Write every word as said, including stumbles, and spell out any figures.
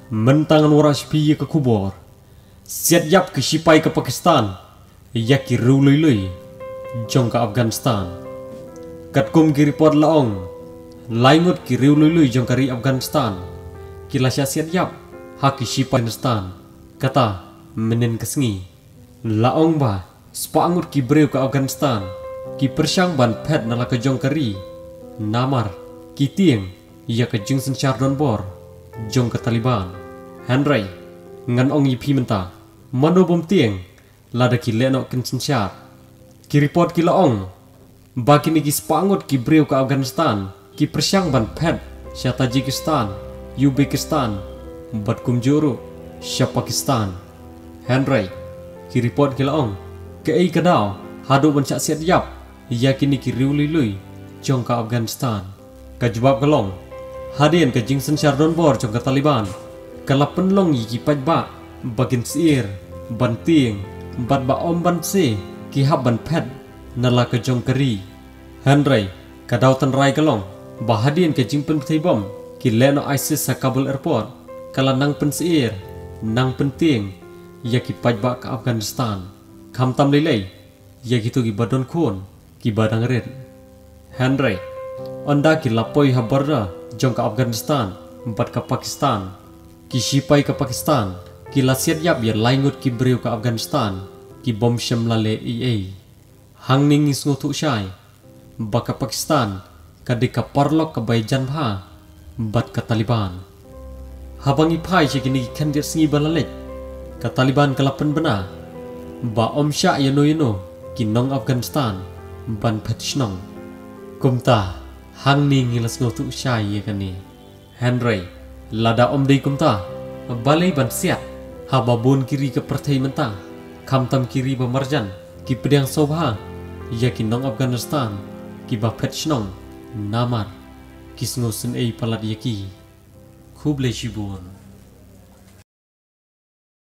mentangan waras piye ke kubur, siat yap ke sipai ke Pakistan, yaki rului lui, jong ke Afghanistan. Kat kum kiri pod laong, laingut ki rului lui jong kari Afghanistan, kila siat yap, haki sipai Afghanistan, kata menen kesengi, laong ba, sepangut ki breu ke Afghanistan, ki persyang ban pet nala ke jong kari, namar, ki tieng, ya ke jungsen Chardon bor, jong ke Taliban. Henry, ngan ong yipi menta, mano bom tieng, lada ki lenok kensen syar. Ki report ki laong, baki ni ki sepangut ki breu ke Afghanistan, ki persyang ban pet, sya Tajikistan, Uzbekistan, bat kumjuru, sya Pakistan. Henry, ki report ki laong, ke ei kadau, hadu ban syak siat yap, yakini ki riuli lui, jong ke Afghanistan. Kajbab kalong, hadien ke jingsen Chardon bor jong ke Taliban. Kalapan long yi paj ba, bagin siir, ban tieng, bat ba om ban se, ki hab ban pet, nala ke jong keri. Henry, kadau tan rai kalong, bahadien ke jingpen bom, ki leno ISIS sa Kabul airport, kala nang pen siir, nang pen tieng, ya ki paj ba ke Afghanistan. Kam tam lelei, ya gitu ki badon kun, ki badang red. Henry, onda ki lapoi habarda, jong ke Afghanistan, bat ke Pakistan. Ki sipai ke Pakistan, ki lasiat yap ya laingut ki breu ke Afghanistan, ki bom syam lale E A. Hang ning is ngutuk syai, baka Pakistan, kadika parlok ke Bajan bha, bat ke Taliban. Habang ipai si kini kandir sengi balalek, ke Taliban kelapan benar, ba om syak yano yano, ki nong Afghanistan, ban petchnong. Kumta, hang ning ilas ngutuk syai ya kani. Henry, lada om dei kumta, balai ban siat, hababun kiri ke pertai mentah, kamtam kiri bamarjan, ki pedang sobha, ya ki nong Afghanistan, ki ba petchnong, namar, ki sngosen ei palat yaki, kublai shibun.